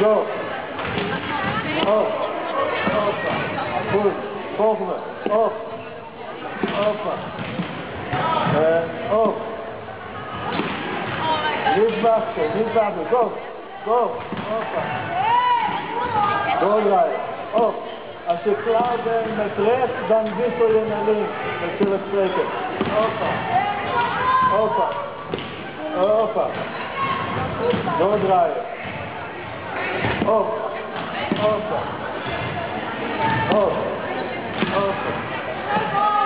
Zo. Op. Hoppa. Goed. Volgende. Op. Hoppa. En op. Niet wachten, niet wachten. Go. Go. Hoppa. Doordraaien. Op. Als je klaar bent met rechts, dan wissel je naar links. Dat zullen we spreken. Hoppa. Hoppa. Hoppa. Doordraaien. Op. Hoppa. Op. Hoppa.